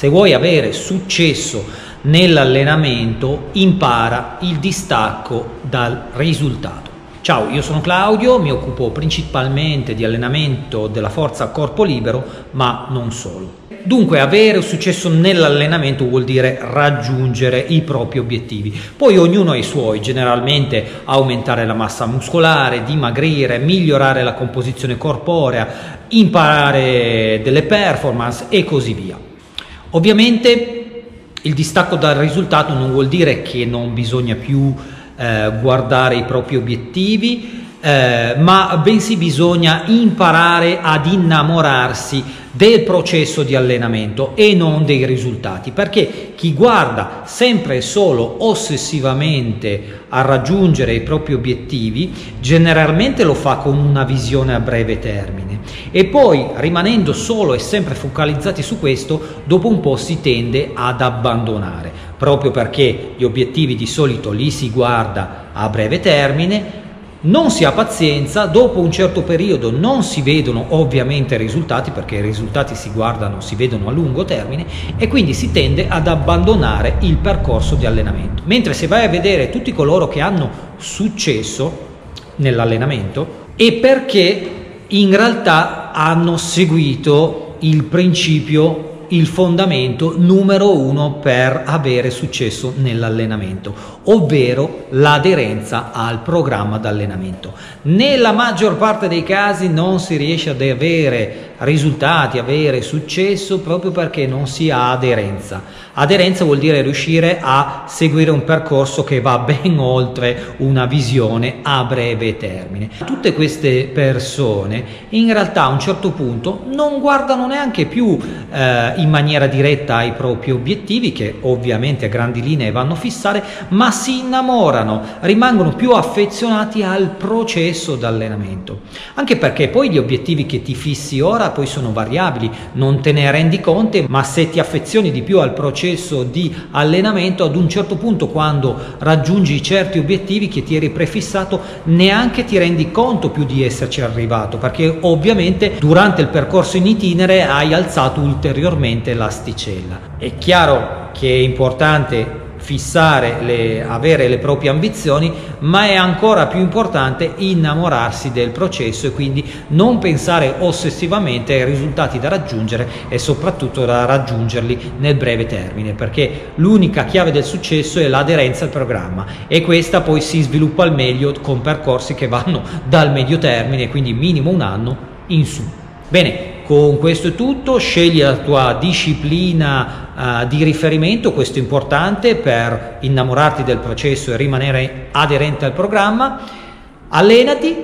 Se vuoi avere successo nell'allenamento, impara il distacco dal risultato. Ciao, io sono Claudio, mi occupo principalmente di allenamento della forza a corpo libero, ma non solo. Dunque, avere successo nell'allenamento vuol dire raggiungere i propri obiettivi. Poi ognuno ha i suoi, generalmente aumentare la massa muscolare, dimagrire, migliorare la composizione corporea, imparare delle performance e così via. Ovviamente il distacco dal risultato non vuol dire che non bisogna più guardare i propri obiettivi, ma bensì bisogna imparare ad innamorarsi del processo di allenamento e non dei risultati, perché chi guarda sempre e solo ossessivamente a raggiungere i propri obiettivi generalmente lo fa con una visione a breve termine e poi, rimanendo solo e sempre focalizzati su questo, dopo un po' si tende ad abbandonare, proprio perché gli obiettivi di solito li si guarda a breve termine. Non si ha pazienza, dopo un certo periodo non si vedono ovviamente risultati, perché i risultati si guardano, si vedono a lungo termine, e quindi si tende ad abbandonare il percorso di allenamento. Mentre se vai a vedere tutti coloro che hanno successo nell'allenamento è perché in realtà hanno seguito il principio, il fondamento numero uno per avere successo nell'allenamento, ovvero l'aderenza al programma d'allenamento. Nella maggior parte dei casi non si riesce ad avere risultati, avere successo proprio perché non si ha aderenza. Aderenza vuol dire riuscire a seguire un percorso che va ben oltre una visione a breve termine. Tutte queste persone in realtà a un certo punto non guardano neanche più in maniera diretta ai propri obiettivi, che ovviamente a grandi linee vanno a fissare, ma si innamorano, rimangono più affezionati al processo d'allenamento. Anche perché poi gli obiettivi che ti fissi ora poi sono variabili, non te ne rendi conto, ma se ti affezioni di più al processo di allenamento, ad un certo punto, quando raggiungi certi obiettivi che ti eri prefissato, neanche ti rendi conto più di esserci arrivato, perché ovviamente durante il percorso in itinere hai alzato ulteriormente l'asticella. È chiaro che è importante fissare, avere le proprie ambizioni, ma è ancora più importante innamorarsi del processo e quindi non pensare ossessivamente ai risultati da raggiungere e soprattutto da raggiungerli nel breve termine, perché l'unica chiave del successo è l'aderenza al programma e questa poi si sviluppa al meglio con percorsi che vanno dal medio termine, quindi minimo un anno in su. Bene, con questo è tutto. Scegli la tua disciplina di riferimento, questo è importante per innamorarti del processo e rimanere aderente al programma. Allenati,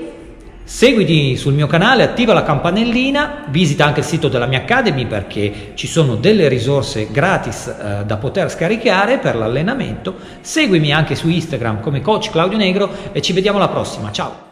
seguiti sul mio canale, attiva la campanellina, visita anche il sito della mia Academy perché ci sono delle risorse gratis da poter scaricare per l'allenamento. Seguimi anche su Instagram come Coach Claudio Negro e ci vediamo alla prossima. Ciao!